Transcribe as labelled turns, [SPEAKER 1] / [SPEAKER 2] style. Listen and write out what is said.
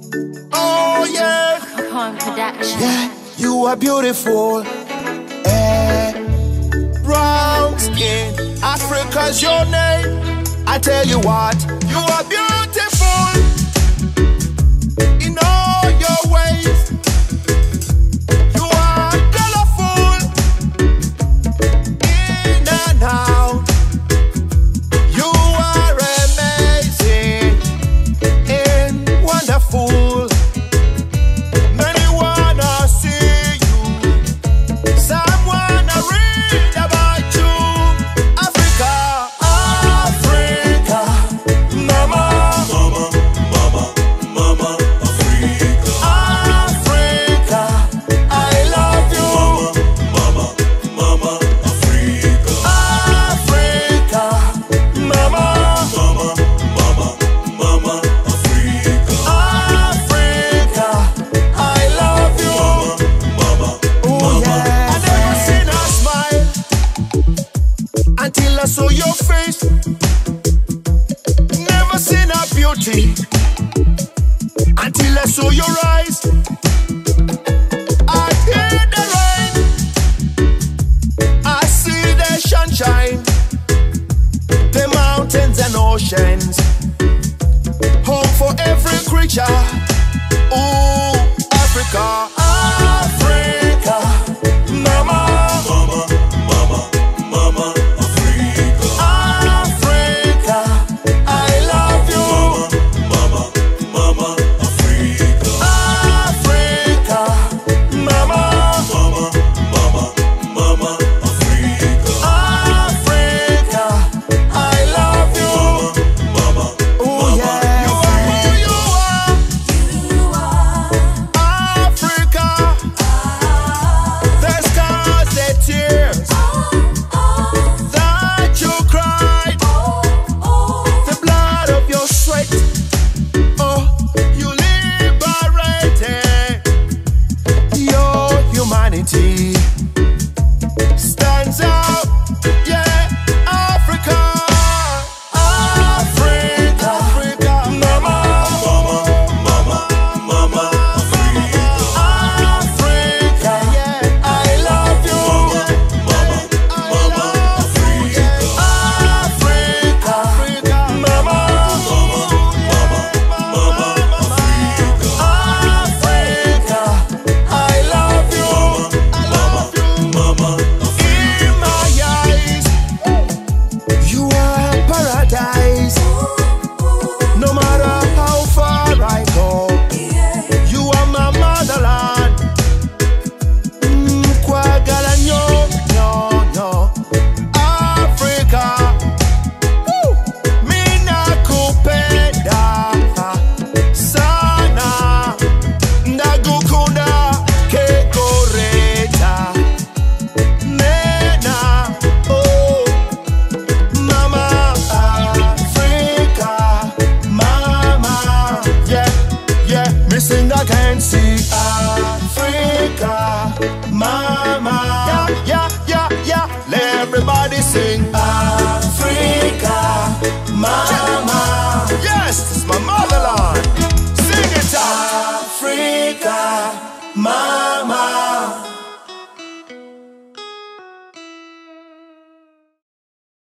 [SPEAKER 1] Oh yeah.
[SPEAKER 2] Production.
[SPEAKER 1] Yeah, you are beautiful. Brown skin, Africa's your name. I tell you what, you are beautiful in all your ways. You are colorful in and out. You are amazing and wonderful. Many wanna see you, some wanna read about you. Africa, Africa, mama, mama, mama, mama, Africa, Africa, I love you, mama, mama, mama, Africa, Africa, mama, mama, mama, mama, Africa, Africa, I love you, mama, oh yeah. I never seen a smile until I saw your face. Never seen a beauty until I saw your eyes. I hear the rain, I see the sunshine, the mountains and oceans, home for every creature. Ooh, Africa, Africa, mama, mama, mama, mama, Africa, Africa, I love you, mama, mama, mama, Africa, Africa, mama, mama, mama, mama, Africa, Africa, I love you, mama, oh yeah. You are who you are, Africa. The scars, the tears that you cried, the blood of your sweat, oh, you liberated. Your humanity stands out, yeah, Africa, Africa, Africa, mama, mama, mama, mama, Africa, Africa, yeah, I love you, mama, mama, Africa, Africa, Africa, mama, mama, mama, mama, Africa, Africa, I love you, mama, in my eyes, you are paradise. No matter how far I go, you are my motherland. Kwagala nyo, nyo, nyo, Africa. Woo! Mina kupenda sana, ndagukunda kekoreta nena, oh, mama, Africa, mama, yeah, yeah, missing I can see Africa, mama, yeah, yeah, yeah, yeah, let everybody sing Africa, mama.